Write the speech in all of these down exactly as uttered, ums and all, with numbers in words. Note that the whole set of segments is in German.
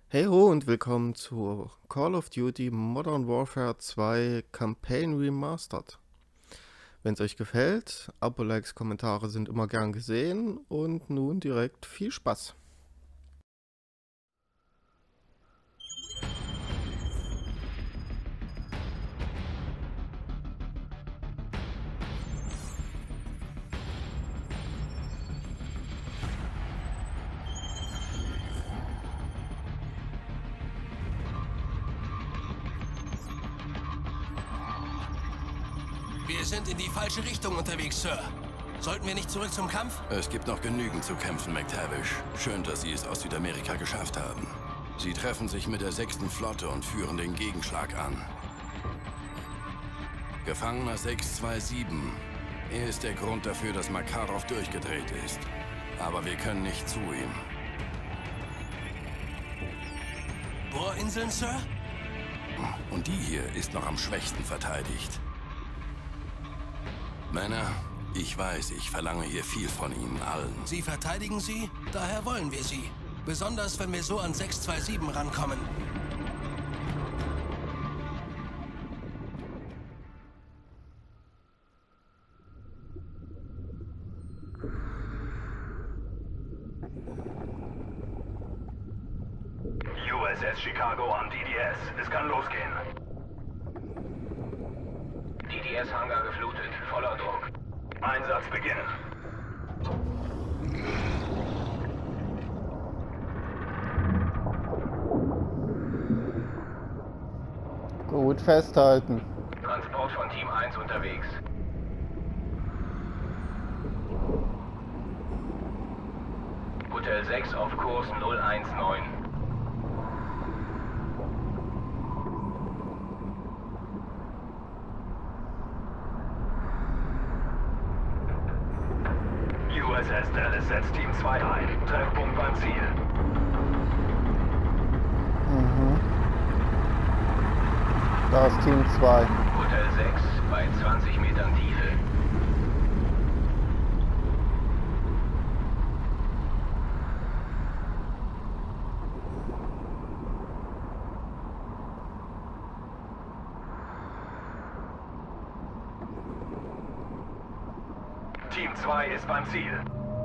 Hey ho und willkommen zu Call of Duty Modern Warfare zwei Campaign Remastered. Wenn es euch gefällt, Abo, Likes, Kommentare sind immer gern gesehen und nun direkt viel Spaß. Wir sind in die falsche Richtung unterwegs, Sir. Sollten wir nicht zurück zum Kampf? Es gibt noch genügend zu kämpfen, McTavish. Schön, dass Sie es aus Südamerika geschafft haben. Sie treffen sich mit der sechsten Flotte und führen den Gegenschlag an. Gefangener sechs zwei sieben. Er ist der Grund dafür, dass Makarov durchgedreht ist. Aber wir können nicht zu ihm. Bohrinseln, Sir? Und die hier ist noch am schwächsten verteidigt. Männer, ich weiß, ich verlange hier viel von Ihnen allen. Sie verteidigen sie? Daher wollen wir sie. Besonders, wenn wir so an sechs zwei sieben rankommen. U S S Chicago an D D S. Es kann losgehen. D D S-Hangar geflutet. Voller Druck. Einsatz beginnen. Gut festhalten. Transport von Team eins unterwegs. Hotel sechs auf Kurs null eins neun. U S S Dallas setzt Team zwei ein. Treffpunkt beim Ziel. Mhm. Da ist Team zwei. Hotel sechs bei zwanzig Metern Tiefe. Team zwei ist beim Ziel.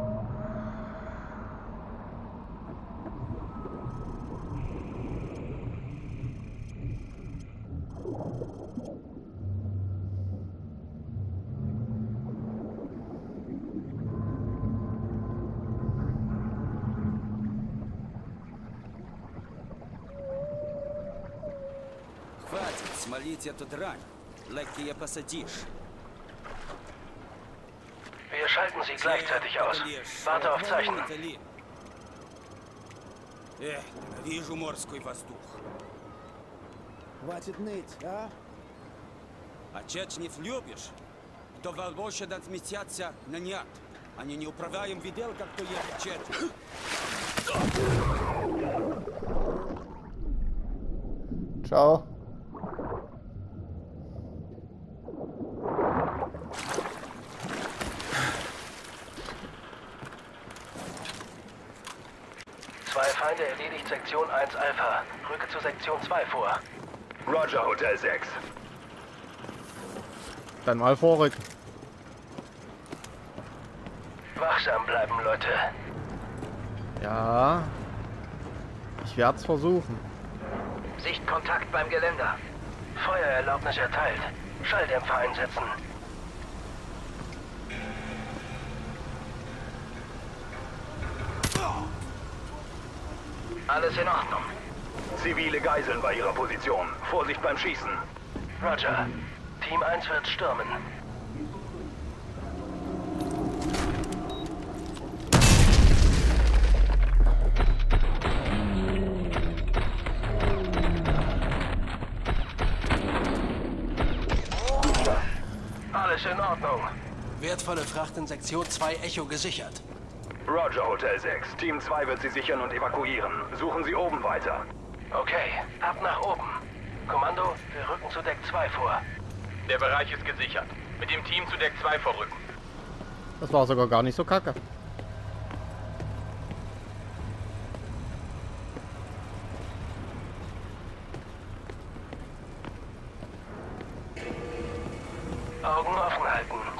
Хватит смолить эту дрань. Легкие посадишь. Wir schalten sie gleichzeitig aus. Warte auf Zeichen. Эх, ненавижу морской воздух. Хватит ныть, а? А чечнев любишь? То волбоще да сместятся на нет. Они не управляем видел, как то есть чечнев. Ciao. Zwei Feinde erledigt Sektion eins Alpha. Rücke zu Sektion zwei vor. Roger, Hotel sechs. Dann mal vorrücken. Wachsam bleiben, Leute. Ja. Ich werde es versuchen. Sichtkontakt beim Geländer. Feuererlaubnis erteilt. Schalldämpfer einsetzen. Alles in Ordnung. Zivile Geiseln bei ihrer Position. Vorsicht beim Schießen. Roger. Team eins wird stürmen. Alles in Ordnung. Wertvolle Fracht in Sektion zwei Echo gesichert. Roger, Hotel sechs. Team zwei wird Sie sichern und evakuieren. Suchen Sie oben weiter. Okay, ab nach oben. Kommando, wir rücken zu Deck zwei vor. Der Bereich ist gesichert. Mit dem Team zu Deck zwei vorrücken. Das war sogar gar nicht so kacke.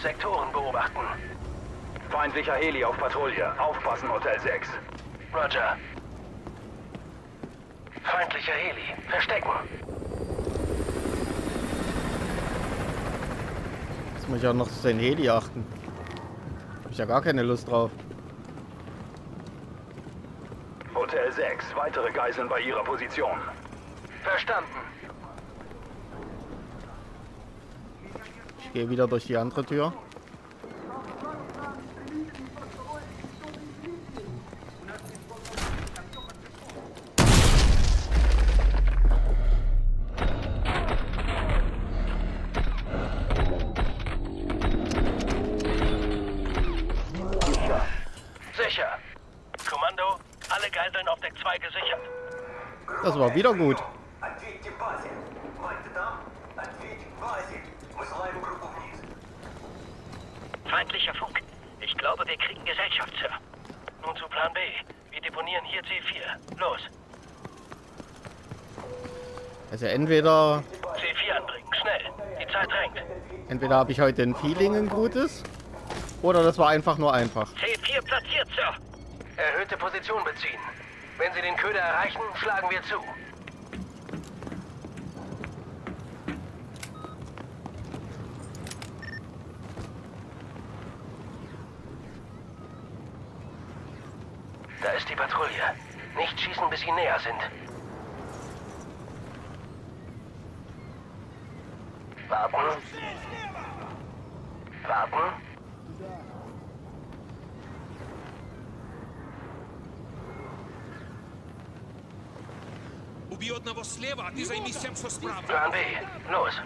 Sektoren beobachten. Feindlicher Heli auf Patrouille. Aufpassen, Hotel sechs. Roger. Feindlicher Heli. Verstecken. Jetzt muss ich auch noch auf den Heli achten. Hab ich ja gar keine Lust drauf. Hotel sechs. Weitere Geiseln bei ihrer Position. Verstanden. Ich gehe wieder durch die andere Tür. Sicher. Kommando, alle Geiseln auf Deck zwei gesichert. Das war wieder gut. Feindlicher Funk. Ich glaube, wir kriegen Gesellschaft, Sir. Nun zu Plan B. Wir deponieren hier C vier. Los. Also entweder... C vier anbringen, schnell. Die Zeit drängt. Entweder habe ich heute ein Feeling, ein gutes. Oder das war einfach nur einfach. C vier platziert, Sir. Erhöhte Position beziehen. Wenn Sie den Köder erreichen, schlagen wir zu. Da ist die Patrouille. Nicht schießen, bis sie näher sind. Warten. Warten. Убью одного слева, а ты займись тем, что справа. Plan B. Los.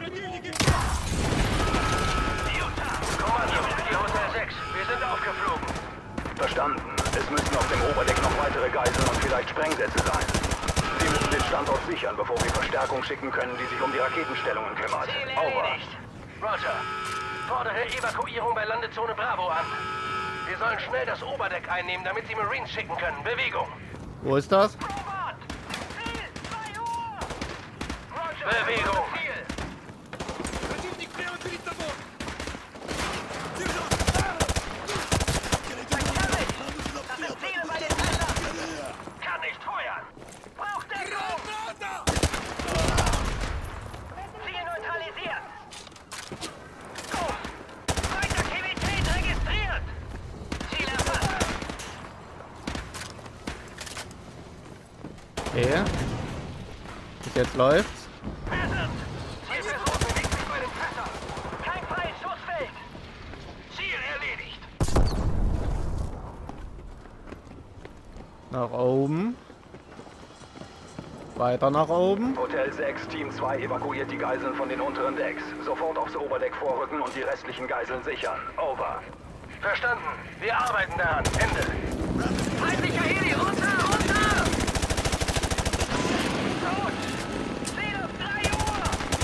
Kommando, die Hotel sechs. Wir sind aufgeflogen. Verstanden. Es müssen auf dem Oberdeck noch weitere Geiseln und vielleicht Sprengsätze sein. Sie müssen den Standort sichern, bevor wir Verstärkung schicken können, die sich um die Raketenstellungen kümmert. Over. Roger. Fordere Evakuierung bei Landezone Bravo an. Wir sollen schnell das Oberdeck einnehmen, damit Sie Marines schicken können. Bewegung. Wo ist das? Bewegung. Противник прямо перед тобой. Kann nicht feuern. Braucht Deckung. Ziel neutralisiert. Go. Feindaktivität registriert. Ziel erfasst. Okay. Bis jetzt läuft's. Zielperson bewegt sich bei dem Fässer. Kein freies Schussfeld. Ziel erledigt. Nach oben. Weiter nach oben. Hotel sechs, Team zwei evakuiert die Geiseln von den unteren Decks. Sofort aufs Oberdeck vorrücken und die restlichen Geiseln sichern. Over. Verstanden. Wir arbeiten daran. Ende. Feindlicher Heli, runter, runter! Gut. Ziel auf drei Uhr!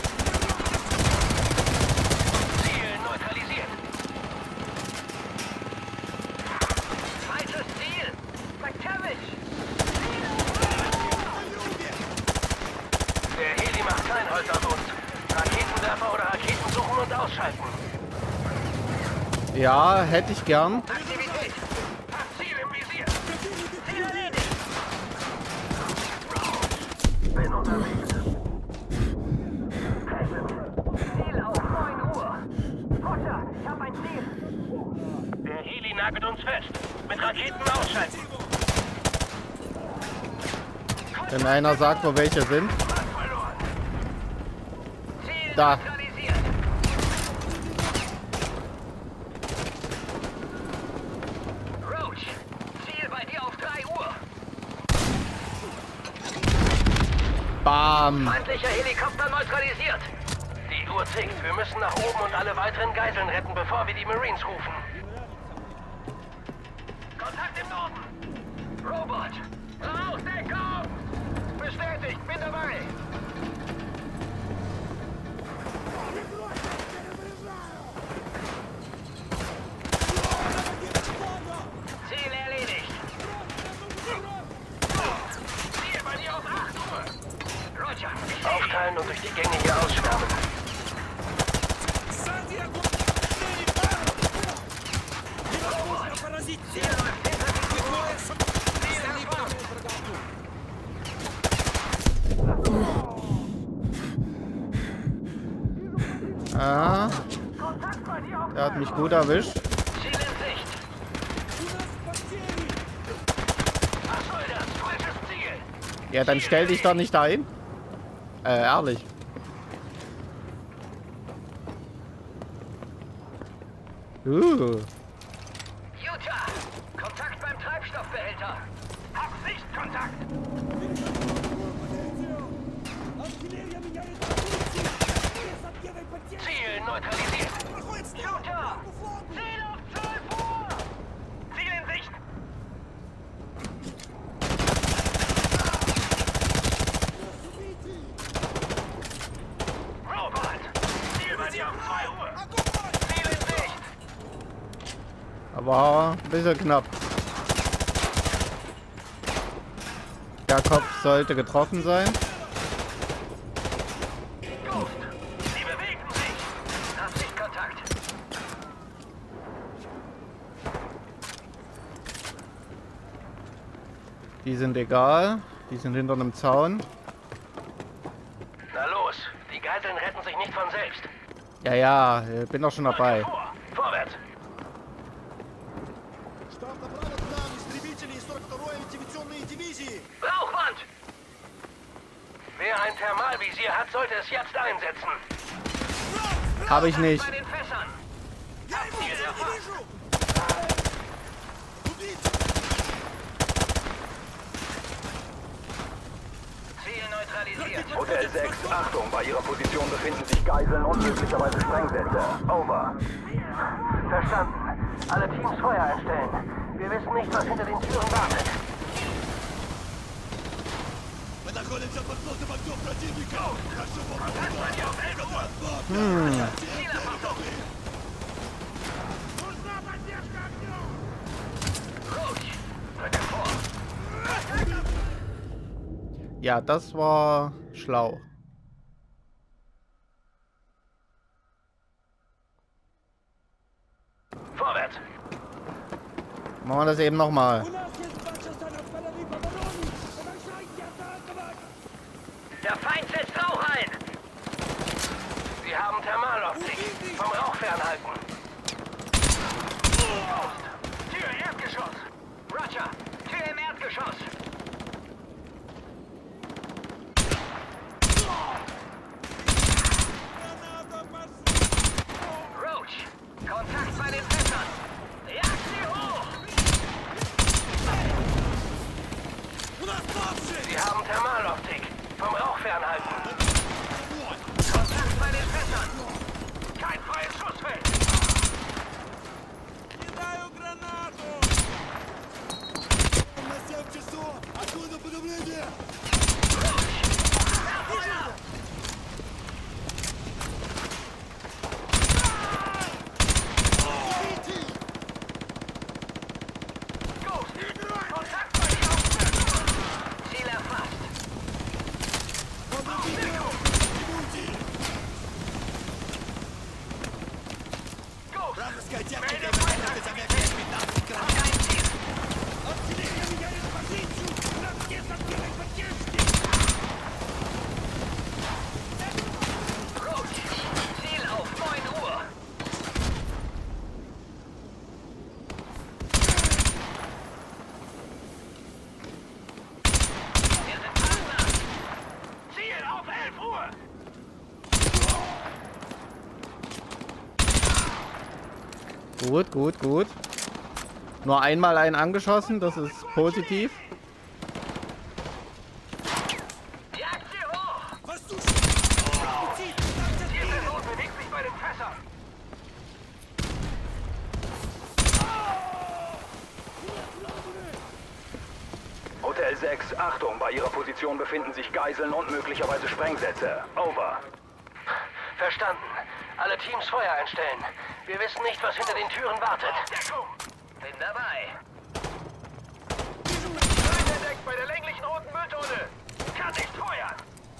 Ziel neutralisiert. Falsches Ziel. McTavish. Der Heli macht kein Holz aus uns. Raketenwerfer oder Raketen suchen und ausschalten. Ja, hätte ich gern. Aktivität. Ziel im Visier. Ziel erledigt. Bin unterwegs. Ziel auf neun Uhr. Roger, ich habe ein Ziel. Der Heli nagelt uns fest. Mit Raketen ausschalten. Wenn einer sagt, wo welche sind. Verloren. Ziel Da. neutralisiert. Roach, Ziel bei dir auf drei Uhr. Bam. Feindlicher Helikopter neutralisiert. Die Uhr tickt. Wir müssen nach oben und alle weiteren Geiseln retten, bevor wir die Marines rufen. Kontakt im Norden. Robot. Raus, Deckung! Bestätigt, bin dabei. Ziel erledigt. Ziel bei dir auf acht Uhr. Roger. Aufteilen und durch die Gänge hier ausschwärmen. Сзади огонь! Ah, der hat mich gut erwischt. Ja, dann stell dich doch nicht dahin. Äh, ehrlich. Uh. Utah! Kontakt beim Treibstoffbehälter! Hab Sichtkontakt! Ziel neutralisiert! Utah! Ziel auf zwölf Uhr! Ziel in Sicht! Robert! Ziel bei dir um zwei Uhr! Ziel in Sicht! Aber ein bisschen knapp. Der Kopf sollte getroffen sein. Ghost! Sie bewegen sich! Hab Sichtkontakt! Die sind egal. Die sind hinter einem Zaun. Na los! Die Geiseln retten sich nicht von selbst! Ja, ja, ich bin doch schon dabei. Vor! Vorwärts! Rauchwand! Wer ein Thermalvisier hat, sollte es jetzt einsetzen. Habe ich nicht. Bei den Fässern. Ziel erfasst. Ziel neutralisiert. Hotel sechs, Achtung, bei Ihrer Position befinden sich Geiseln und möglicherweise Sprengsätze. Over. Verstanden. Alle Teams Feuer einstellen. Wir wissen nicht, was hinter den Türen wartet. Hm. Ja, das war schlau. Vorwärts. Machen wir das eben nochmal. Der Feind setzt Rauch ein. Sie haben Thermaloptik. Vom Rauch fernhalten. Ghost. Tür Erdgeschoss. Roger. Tür im Erdgeschoss. Roach. Kontakt bei den Fässern. Jagd sie hoch. Sie haben Thermaloptik. Vom Rauch fernhalten. Kontakt bei den Fässern. Kein freies Schussfeld. Ghost. Kontakt bei dir. Ziel erfasst. Ziel auf neun Uhr. Wir sind Partner. Ziel auf elf Uhr. Gut, gut, gut. Nur einmal einen angeschossen, das ist positiv. Jagd sie hoch. Zielperson bewegt sich bei den Fässern. Hotel sechs, Achtung, bei Ihrer Position befinden sich Geiseln und möglicherweise Sprengsätze. Over. Verstanden. Alle Teams Feuer einstellen. Wir wissen nicht, was hinter den Türen wartet. Deckung. Bin dabei. Entdeckt bei der länglichen roten Mülltonne. Kann nicht feuern.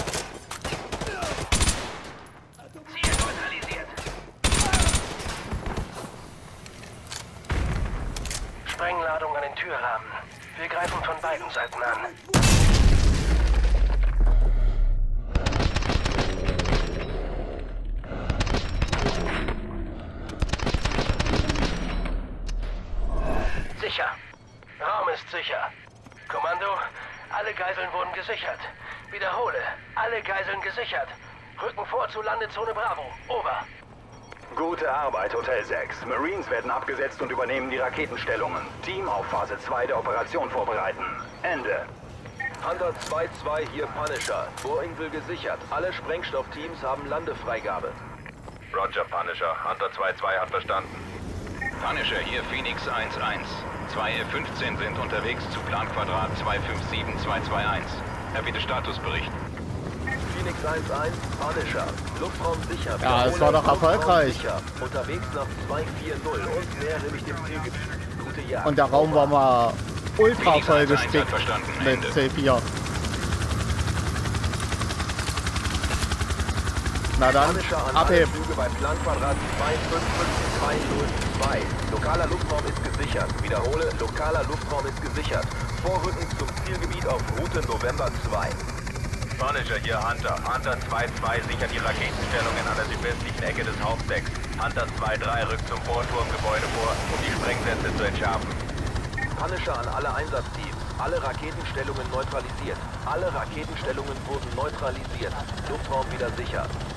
Ziel neutralisiert. Sprengladung an den Türrahmen. Wir greifen von beiden Seiten an. Sicher. Raum ist sicher. Kommando, alle Geiseln wurden gesichert. Wiederhole, alle Geiseln gesichert. Rücken vor zur Landezone Bravo. Over. Gute Arbeit, Hotel sechs. Marines werden abgesetzt und übernehmen die Raketenstellungen. Team auf Phase zwei der Operation vorbereiten. Ende. Hunter zwei zwei, hier Punisher. Vorinsel gesichert. Alle Sprengstoffteams haben Landefreigabe. Roger, Punisher. Hunter zwei zwei hat verstanden. Punisher, hier Phoenix eins eins. zwei F fünfzehn sind unterwegs zu Planquadrat zwei fünf sieben zwei zwei eins. Herr, bitte Statusbericht. Phoenix eins eins, Punisher. Luftraum sicher. Ja, es war doch erfolgreich. Sicher. Unterwegs nach zwei vier null und nähere mich dem Zielgebiet. Gute Jagd. Und der Raum war mal ultra voll gespickt mit Ende. C vier. Na dann, Punisher an alle abheben. Flüge bei Planquadrat zwei fünf fünf zwei null zwei. Lokaler Luftraum ist gesichert. Wiederhole, lokaler Luftraum ist gesichert. Vorrücken zum Zielgebiet auf Route November zwei. Punisher, hier Hunter. Hunter zwei zwei sichert die Raketenstellungen an der südwestlichen Ecke des Hauptdecks. Hunter zwei drei rückt zum Vorturmgebäude vor, um die Sprengsätze zu entschärfen. Punisher an alle Einsatzteams. Alle Raketenstellungen neutralisiert. Alle Raketenstellungen wurden neutralisiert. Luftraum wieder sicher.